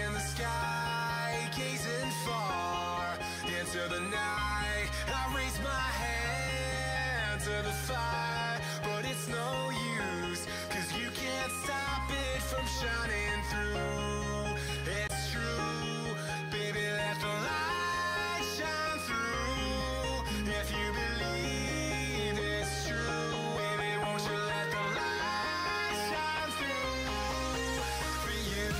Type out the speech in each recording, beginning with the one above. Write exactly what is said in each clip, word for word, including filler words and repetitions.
in the sky, gazing far into the night. I raise my hand to the fire, but it's no use, 'cause you can't stop it from shining through. It's true, baby, let the light shine through. If you believe it's true, baby, won't you let the light shine through for you.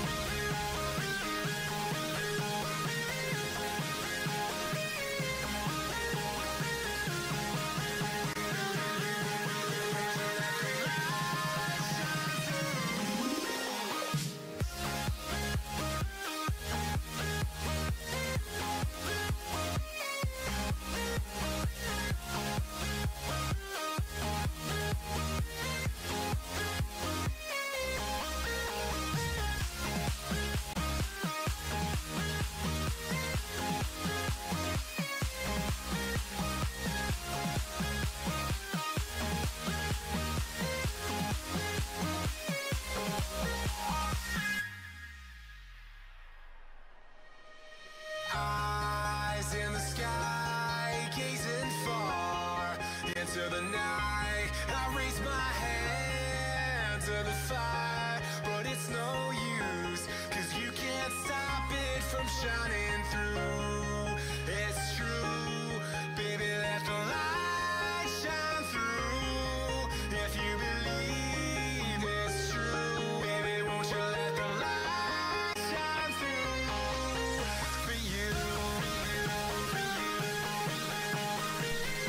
Eyes in the sky, gazing far into the night. I raise my hand to the fire, but it's no use, 'cause you can't stop it from shining through. It's true, baby, let the light shine through. If you believe it's true, baby, won't you let the light shine through for you.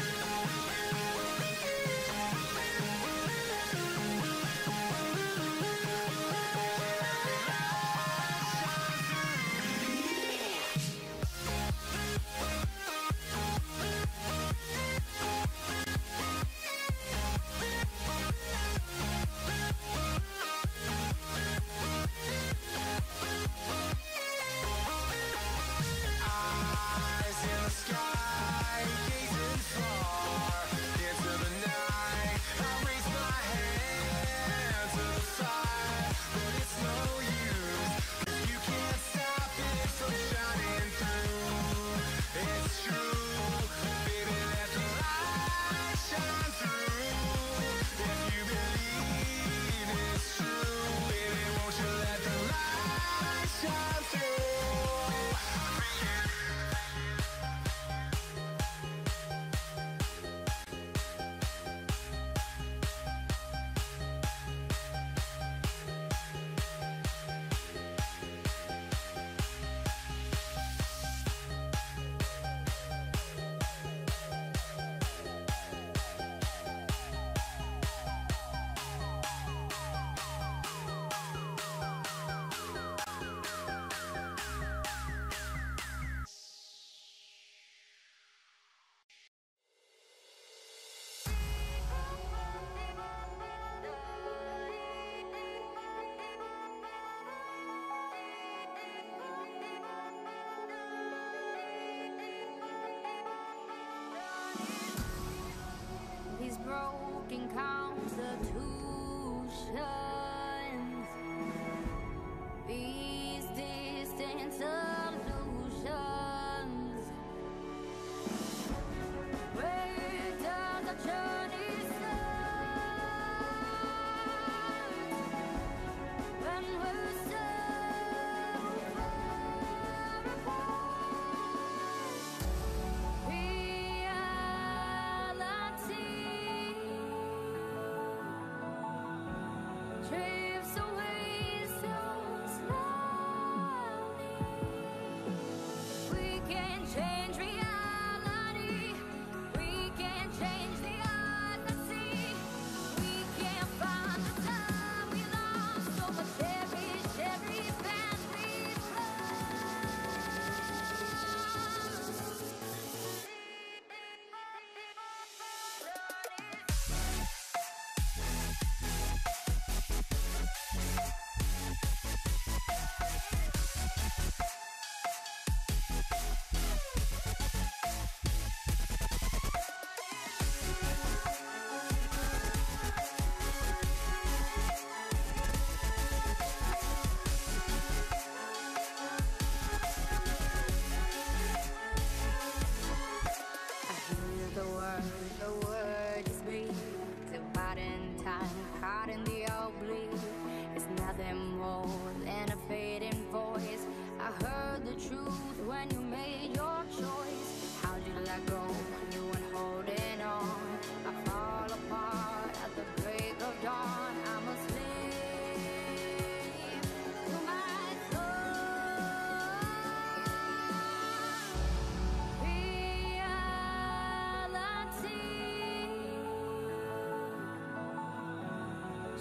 For you.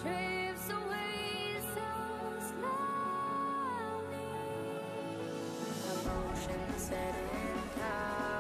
drifts away so slowly. Emotions setting down.